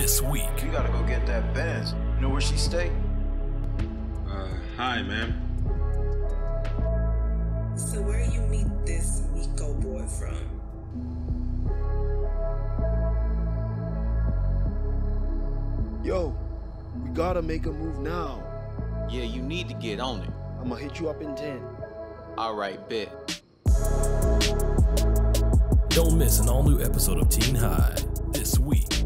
this week. You gotta go get that Benz. You know where she stay? Hi, ma'am. So where you meet this Miko boy from? Yo, we gotta make a move now. Yeah, you need to get on it. I'ma hit you up in 10. Alright, bet. Don't miss an all-new episode of Teen High this week.